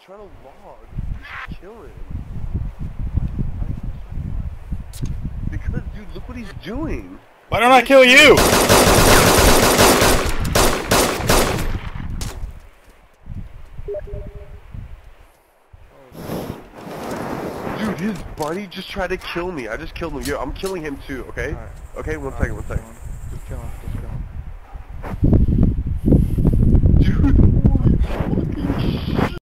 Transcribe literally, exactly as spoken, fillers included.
trying to log. Just kill him. Because, dude, look what he's doing. Why don't I kill you? Dude, his buddy just tried to kill me. I just killed him. Yo, I'm killing him too, okay? Right. Okay, one Right, second, one second. Just kill him.